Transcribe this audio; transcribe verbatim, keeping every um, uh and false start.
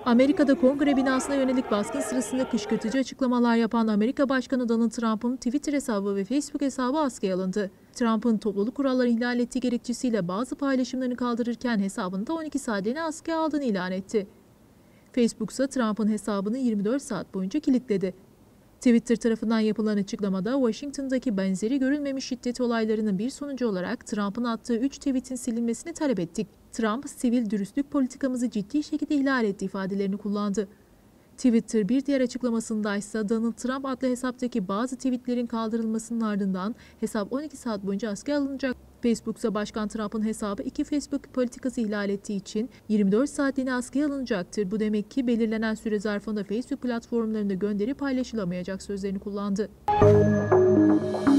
Amerika'da Kongre binasına yönelik baskın sırasında kışkırtıcı açıklamalar yapan Amerika Başkanı Donald Trump'ın Twitter hesabı ve Facebook hesabı askıya alındı. Trump'ın topluluk kuralları ihlal ettiği gerekçesiyle bazı paylaşımlarını kaldırırken hesabını da on iki saatliğine askıya aldığını ilan etti. Facebook ise Trump'ın hesabını yirmi dört saat boyunca kilitledi. Twitter tarafından yapılan açıklamada Washington'daki benzeri görülmemiş şiddet olaylarının bir sonucu olarak Trump'ın attığı üç tweetin silinmesini talep ettik. Trump, sivil dürüstlük politikamızı ciddi şekilde ihlal etti ifadelerini kullandı. Twitter bir diğer açıklamasında ise Donald Trump adlı hesaptaki bazı tweetlerin kaldırılmasının ardından hesap on iki saat boyunca askıya alınacak. Facebook ise Başkan Trump'ın hesabı iki Facebook politikası ihlal ettiği için yirmi dört saatliğine askıya alınacaktır. Bu demek ki belirlenen süre zarfında Facebook platformlarında gönderi paylaşılamayacak sözlerini kullandı.